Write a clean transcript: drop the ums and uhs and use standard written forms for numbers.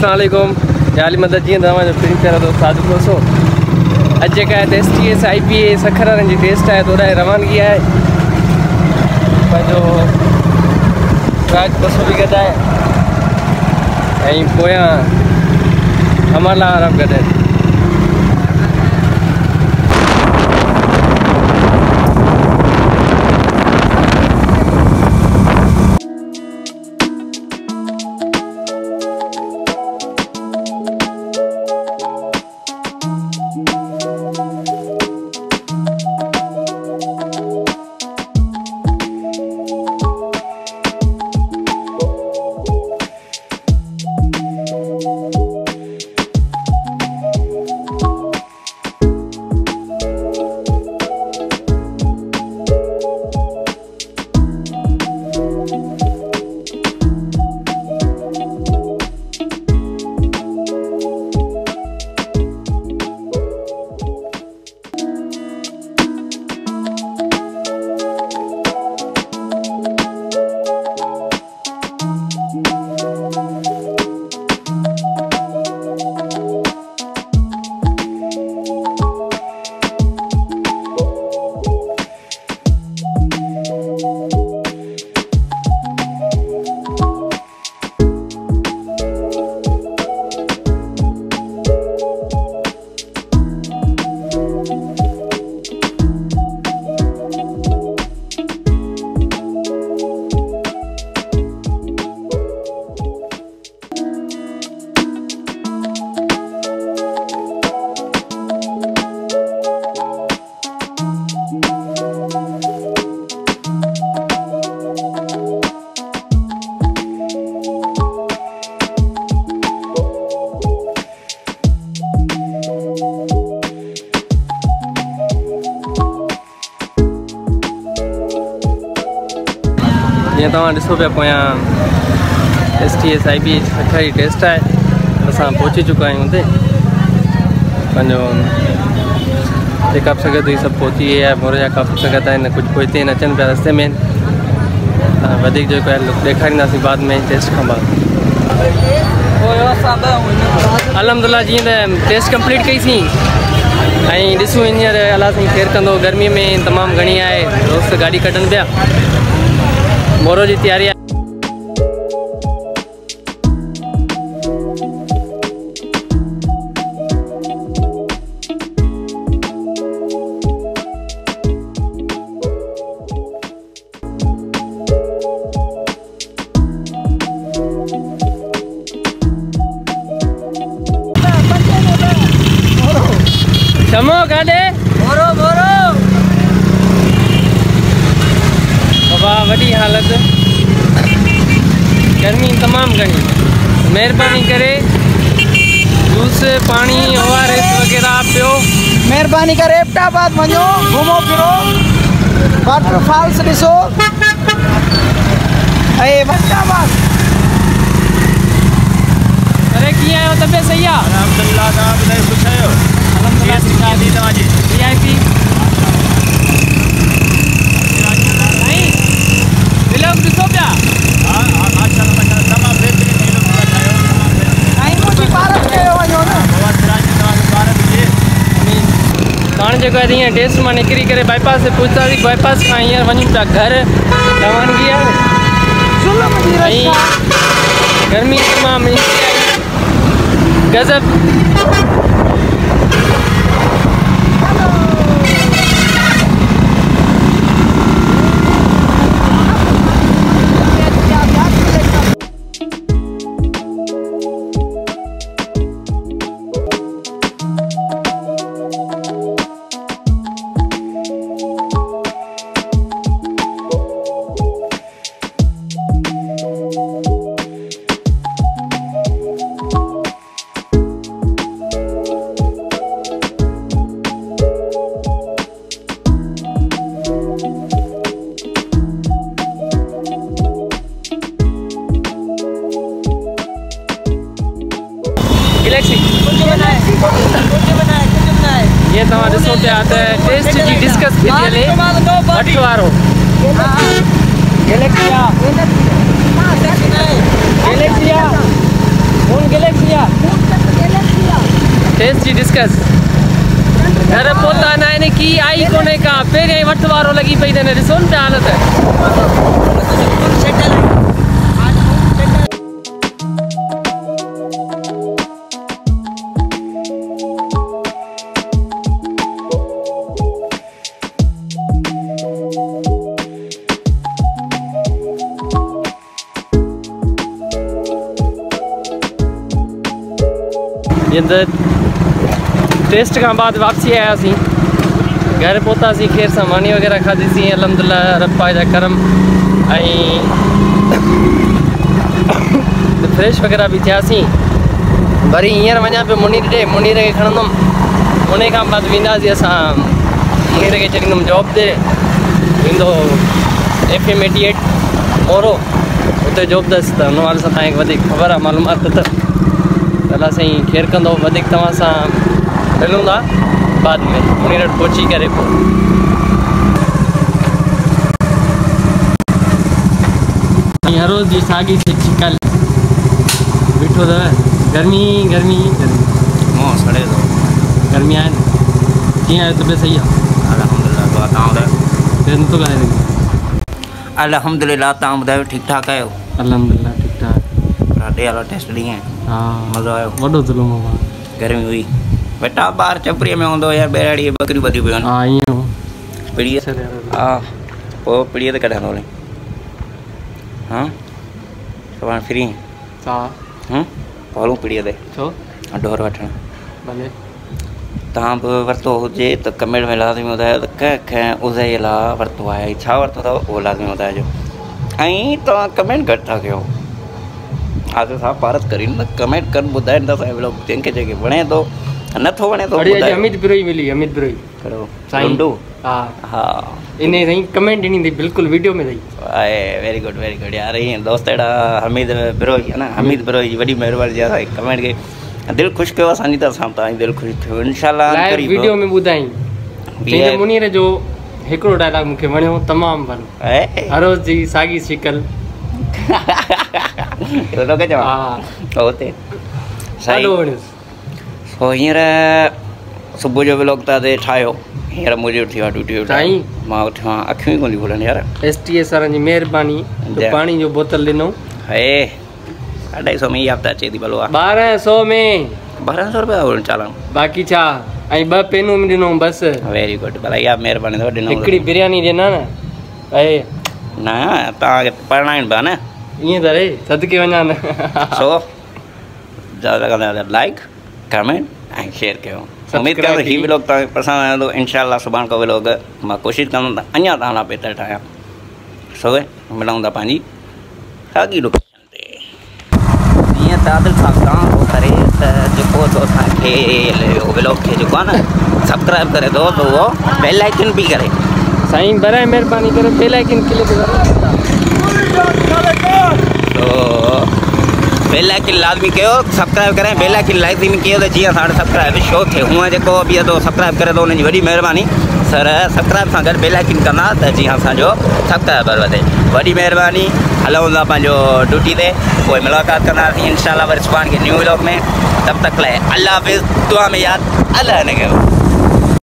अस्सलाम वालेकुम जाली मदद जी तव्हां जो प्रिंट करा दोस्त साधु कोसो अज जेका STS IPA सखरनि जी टेस्ट है तो रवानगी है पंहिंजो राज बसो भी गॾु आहे ऐं पोयां अमरला आराम गॾु आहिनि। ये तव्हां ॾिसो पिया पोयां STS IPA सखर जी टेस्ट है असां पहुची चुका आहियूं हुते पंहिंजो जेका बि संगत हुई सभु पहुची वई आहे। मोर जा काफ़ी संगत आहिनि कुझु पोइ हिते अचनि पिया रस्ते में वधीक जेको आहे ॾेखारींदासीं बाद में टेस्ट खां बाद। अलहमदुलिल्लाह जीअं त टेस्ट कंप्लीट कईसीं ऐं ॾिसूं हींअर अलाह साईं केरु कंदो। गर्मीअ में तमामु घणी आहे दोस्त गाॾी कढनि पिया मोरो जी तैयारी है। चमो काडे मोरो मोरो बाबा वॾी हालत गर्मी तमाम घनी मेहरबानी करे जूस पानी ORS वगैरह पियो। मेहरबानी करे एबटाबाद वञो घुमो फिरो वाटरफॉल्स ॾिसो ऐं एबटाबाद। अरे कीअं आहियो तबियत सही आहे? अल्हम्दुलिल्लाह तव्हां ॿुधायो ख़ुशि आहियो? अल्हम्दुलिल्लाह तव्हांजी VIP व्लॉग ॾिसो पिया? हाँ माशाल्लाह माशाल्लाह तमामु बहितरीन व्लॉग ठाहियो ऐं मुंहिंजी पार्क कयो वञो न हाणे जेको आहे हीअं टेस्ट मां निकिरी करे बाईपास ते पहुचासीं। बाईपास खां हींअर वञूं पिया घर रवानगी आहे ऐं गर्मी तमामु गज़ब। गैलेक्सी ये तव्हां ॾिसो पिया त टेस्ट जी डिस्कस थी हले वठ वारो गैलेक्सी मून गैलेक्सी टेस्ट जी डिस्कस घर पहुता ना इन की आई कोने का पहिरें वठ वारो लगी पई ने ॾिसो न हालत ये टेस्ट का बाद वापसी आया सी घर पहुता सी खैर सामानी वगैरह खाधी सी अल्हम्दुलिल्लाह रब्बा जा करम फ्रेश वगैरह भी थिया सी वरी हींअर वञा पे मुनीर ॾे मुनीर खे खणंदुमि उन खां बाद वेंदासीं असां मुनीर खे चवंदुमि जॉब ते वेंदो FM 88 मोरो उते जॉब अथसि त हुन वारे सां तव्हांखे वधीक ख़बर आहे मालूमात त अल्लाह साईं केयर कंदो वधीक तव्हां सां मिलूं था बाद में मुनीर वटि पहुची करे पोइ हर रोज़ जी साॻी छिकल बीठो अथव गर्मी गर्मी गर्मी मुंहुं सड़े थो गर्मी आहे न कीअं आहे तबियत सही आहे अल्हम्दुलिल्लाह दुआ तव्हां ॿुधायो केरु नथो ॻाल्हाए अल्हम्दुलिल्लाह तव्हां ॿुधायो ठीकु ठाक आहियो अल्हम्दुलिल्लाह ठीकु ठाक ॾे वाला टेस्ट ॾींहुं हा मज़ो आयो वॾो ज़ुल्म आहे गर्मी हुई बेटा ॿार चपरीअ में हूंदो या ॿेराड़ी बकरियूं ॿधियूं पियूं हा ईअं पिड़ीअ हा पोइ पिड़ीअ ते कढंदो हले हा सुभाणे फ्री हा हलूं पिड़ीअ ते छो ढोर वठणु भले तव्हां बि वरितो हुजे त कमेंट में लाज़मी ॿुधायो त कंहिं उज़ई लाइ वरितो आहे छा वरितो अथव उहो लाज़मी ॿुधाइजो ऐं तव्हां कमेंट घटि था कयो आज साहब भारत करीन न कमेंट कर ॿुधाइनि था साहिब लोग जंहिंखे वणे थो नथो वणे थो अमित बिरोई मिली अमित बिरोई करो साईं हा हा इन साईं कमेंट ॾिनी अथई बिल्कुलु वीडियो में अथई वेरी गुड यार ईअं दोस्त अहिड़ा हमीद बिरोई आहे न हमीद बिरोई जी वॾी महिरबानी जी असांखे कमेंट खे दिलि ख़ुशि कयो असांजी तरफ़ सां तव्हांजी दिलि ख़ुशि थियो इंशाल्लाह वीडियो में ॿुधाई जंहिंजे मुनीर जो हिकिड़ो डायलॉग मूंखे वणियो तमामु भलो हर रोज़ जी साॻी शिकल हुते सो हींअर सुबुह जो व्लॉग तव्हां ठाहियो हींअर मुंहिंजो थी आहे ड्यूटी मां उथियो आहियां अखियूं ई कोन थियूं खुलनि यार STS वारनि जी महिरबानी पाणी जो बोतल ॾिनो हे 250 में ई हफ़्ता अचे थी भलो 1200 में 1200 रुपया चालान बाक़ी छा ऐं 2 पेनूं बि ॾिनो बसि वेरी गुड भला इहा महिरबानी अथव ॾिनो हिकिड़ी बिरयानी ॾिना न न तव्हांखे पढ़ाइनि पिया न ईअं त रे सदके वञा न सो ज़्यादा लाइक कमेंट ऐं शेयर कयो उमेद कयां थो हीउ व्लॉग तव्हांखे पसंदि आयो त इंशाल्लाह सुभाणे को व्लॉग मां कोशिशि कंदुमि त अञा तव्हां लाइ बहितर ठाहियां सो मिलूं था पंहिंजी साॻी लोकेशन ते जीअं तादिल सां तव्हां करे त जेको असांखे व्लॉग खे जेको आहे न सब्सक्राइब करे थो त उहो बेल आइकन बि करे साईं बराए महिरबानी करे बेल आइकन क्लिक तो बेल आइकन लाज़मी कयो सब्सक्राइब करें बेल आइकन लाज़मी कयो त जीअं असां सब्सक्राइब शो थिए हूअं जेको ॿियो थो सब्सक्राइब करे थो हुनजी वॾी महिरबानी सर सब्सक्राइब सां गॾु बेल आइकन कंदा त जीअं असांजो सब्सक्राइबर वधे वॾी महिरबानी हलूं था पंहिंजो ड्यूटी ते पोइ मुलाक़ात कंदासीं इंशाल्लाह वरी सुभाणे न्यू व्लॉग में तब तक लाइ अल्लाह हाफ़िज़ दुआ में यादि अल्लाह ने कयो